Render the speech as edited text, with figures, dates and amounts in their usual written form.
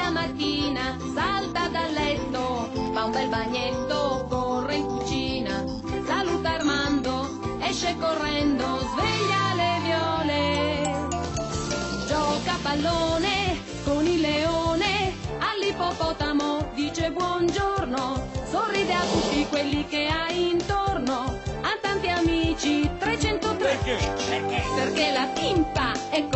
la mattina salta dal letto, fa un bel bagnetto, corre in cucina, saluta Armando, esce correndo, sveglia le viole. Gioca a pallone con il leone, all'ippopotamo dice buongiorno, sorride a tutti quelli che ha intorno, ha tanti amici, 303. Perché? Perché la timpa è